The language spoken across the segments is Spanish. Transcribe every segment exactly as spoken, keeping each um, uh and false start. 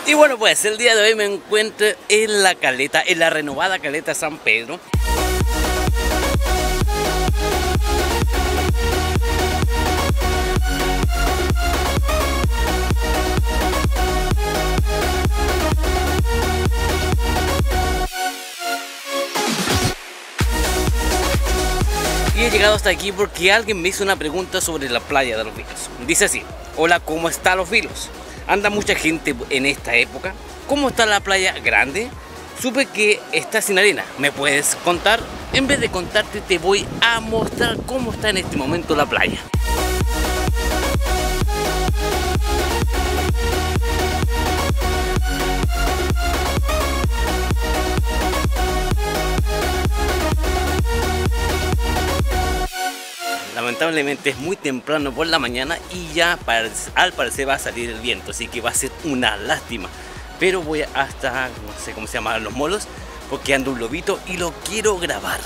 Y bueno, pues el día de hoy me encuentro en la caleta, en la renovada caleta San Pedro. Y he llegado hasta aquí porque alguien me hizo una pregunta sobre la playa de Los Vilos. Dice así: hola, ¿cómo está Los Vilos? ¿Anda mucha gente en esta época? ¿Cómo está la playa grande? Supe que está sin arena. ¿Me puedes contar? En vez de contarte, te voy a mostrar cómo está en este momento la playa. Lamentablemente es muy temprano por la mañana y ya al parecer va a salir el viento, así que va a ser una lástima. Pero voy hasta, no sé cómo se llaman los molos, porque ando un lobito y lo quiero grabar.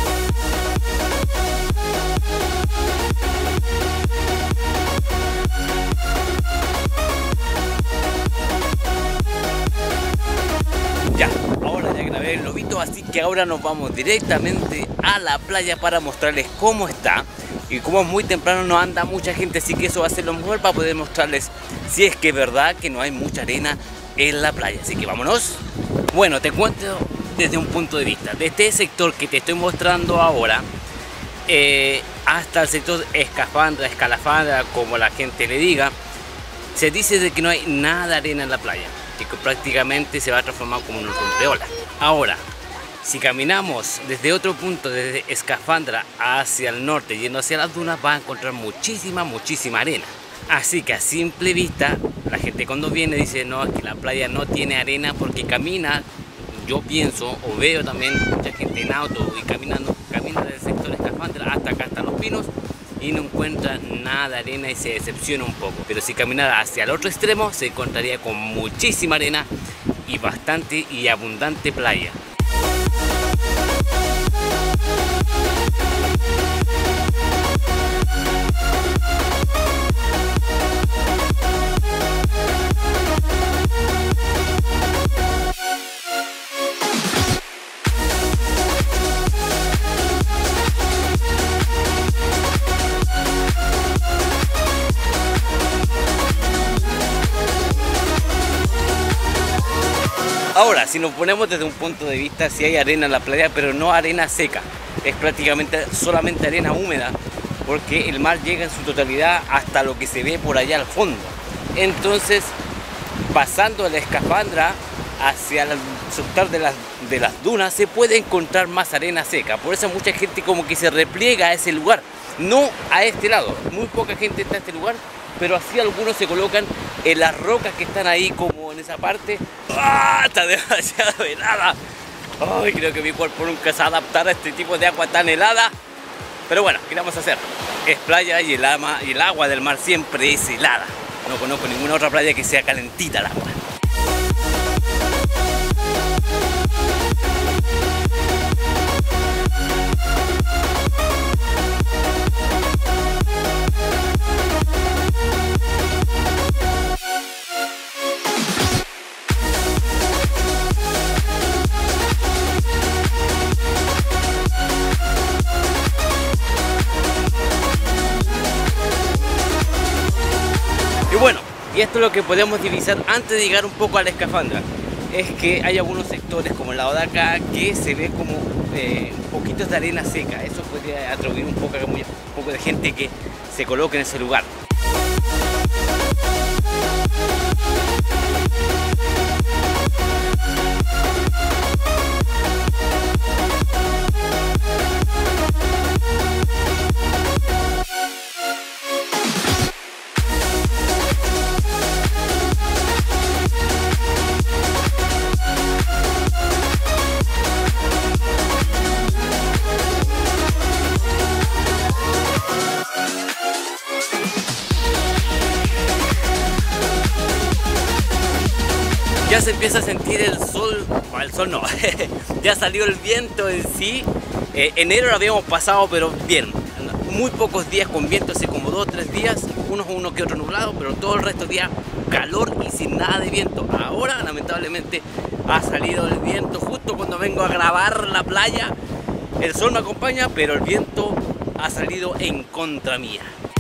Ya, ahora ya grabé el lobito, así que ahora nos vamos directamente a la playa para mostrarles cómo está. Y como es muy temprano no anda mucha gente, así que eso va a ser lo mejor para poder mostrarles si es que es verdad que no hay mucha arena en la playa. Así que vámonos. Bueno, te cuento desde un punto de vista. Desde este sector que te estoy mostrando ahora eh, hasta el sector Escafandra, Escalafandra, como la gente le diga, se dice de que no hay nada de arena en la playa, que prácticamente se va a transformar como un rompeolas. Ahora, si caminamos desde otro punto, desde Escafandra hacia el norte, yendo hacia las dunas, va a encontrar muchísima, muchísima arena. Así que a simple vista, la gente cuando viene dice, no, es que la playa no tiene arena porque camina, yo pienso o veo también mucha gente en auto y caminando, camina del sector Escafandra hasta acá, hasta Los Pinos, y no encuentra nada de arena y se decepciona un poco. Pero si caminara hacia el otro extremo, se encontraría con muchísima arena y bastante y abundante playa. Ahora, si nos ponemos desde un punto de vista, si hay arena en la playa, pero no arena seca, es prácticamente solamente arena húmeda, porque el mar llega en su totalidad hasta lo que se ve por allá al fondo. Entonces, pasando la Escafandra hacia el sector de las, de las dunas, se puede encontrar más arena seca. Por eso mucha gente como que se repliega a ese lugar, no a este lado. Muy poca gente está en este lugar, pero así algunos se colocan en las rocas que están ahí como en esa parte. ¡Ah! Está demasiado helada. Ay, creo que mi cuerpo nunca se adaptará a este tipo de agua tan helada. Pero bueno, ¿qué vamos a hacer? Es playa y el, ama, y el agua del mar siempre es helada. No conozco ninguna otra playa que sea calentita el agua. Y bueno, y esto es lo que podemos divisar antes de llegar un poco a la Escafandra. Es que hay algunos sectores como el lado de acá que se ve como eh, poquitos de arena seca. Eso podría atribuir un poco, un poco de gente que se coloque en ese lugar. Ya se empieza a sentir el sol, o el sol no, ya salió el viento en sí. Eh, enero lo habíamos pasado, pero bien, muy pocos días con viento, hace como dos o tres días, unos uno que otro nublado, pero todo el resto del día calor y sin nada de viento. Ahora lamentablemente ha salido el viento justo cuando vengo a grabar la playa. El sol me acompaña, pero el viento ha salido en contra mía.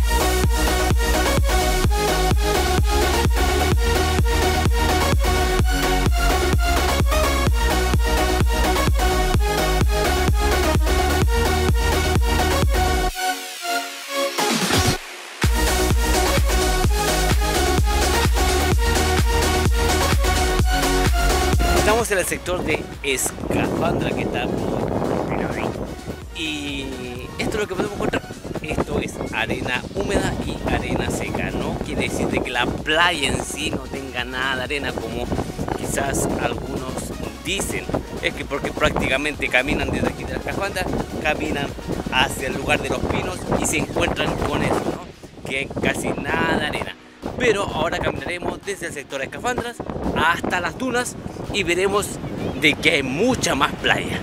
Estamos en el sector de Escafandra, que está por ahí. Y esto es lo que podemos encontrar. Esto es arena húmeda y arena seca. No quiere decir de que la playa en sí no tenga nada de arena, como quizás algunos dicen. Es que porque prácticamente caminan desde aquí de la Escafandra, caminan hacia el lugar de los pinos y se encuentran con eso, ¿no? Que hay casi nada de arena. Pero ahora caminaremos desde el sector de Escafandras hasta las dunas y veremos de que hay mucha más playa.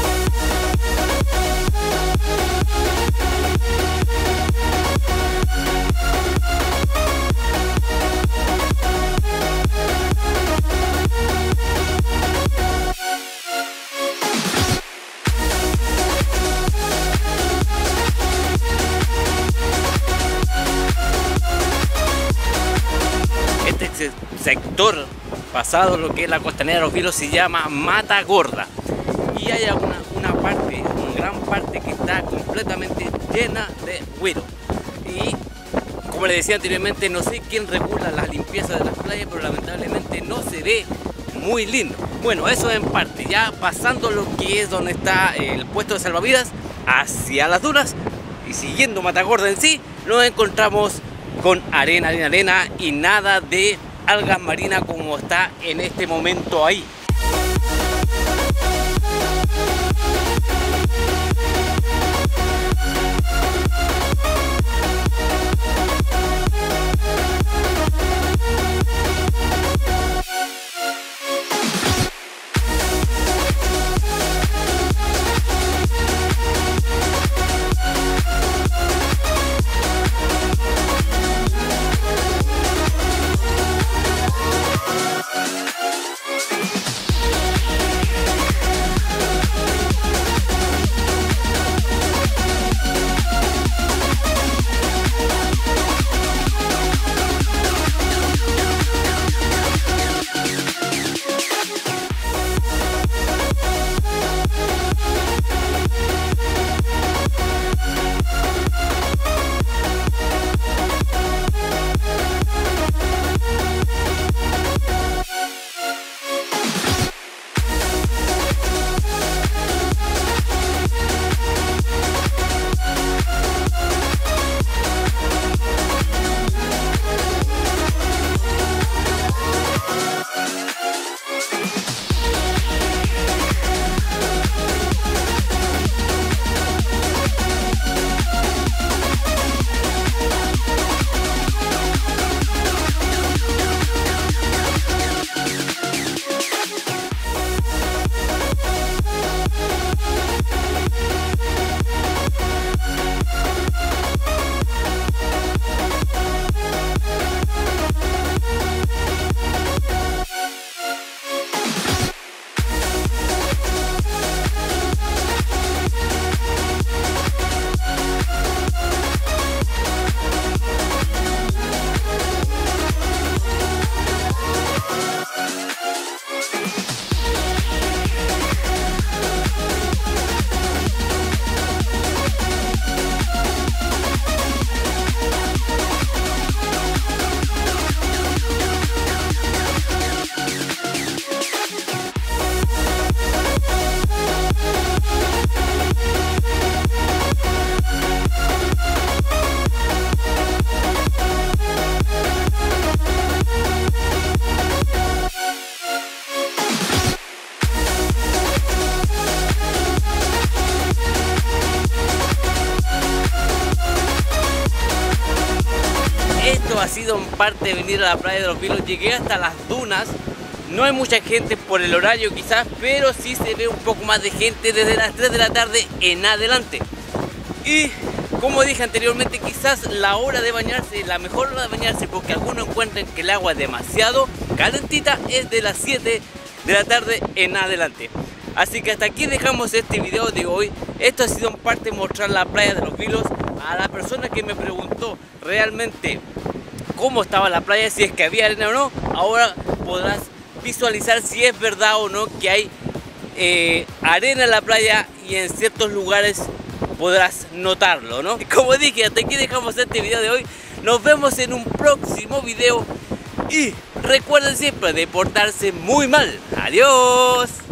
Este sector pasado lo que es la costanera de los Vilos se llama Mata Gorda, y hay una, una parte, una gran parte que está completamente llena de güiro. Y como les decía anteriormente, no sé quién regula la limpieza de las playas, pero lamentablemente no se ve muy lindo. Bueno, eso en parte. Ya pasando lo que es donde está el puesto de salvavidas hacia las dunas y siguiendo Mata Gorda en sí, nos encontramos con arena, arena, arena y nada de algas marinas como está en este momento ahí. Esto ha sido en parte venir a la playa de los Vilos. Llegué hasta las dunas. No hay mucha gente por el horario quizás, pero sí se ve un poco más de gente desde las tres de la tarde en adelante. Y Como dije anteriormente, quizás la hora de bañarse, la mejor hora de bañarse, porque algunos encuentran que el agua es demasiado calentita, es de las siete de la tarde en adelante. Así que hasta aquí dejamos este video de hoy. Esto ha sido en parte mostrar la playa de Los Vilos a la persona que me preguntó realmente cómo estaba la playa, si es que había arena o no. Ahora podrás visualizar si es verdad o no que hay eh, arena en la playa, y en ciertos lugares podrás notarlo, ¿no? Y como dije, hasta aquí dejamos este video de hoy. Nos vemos en un próximo video y recuerden siempre de portarse muy mal. Adiós.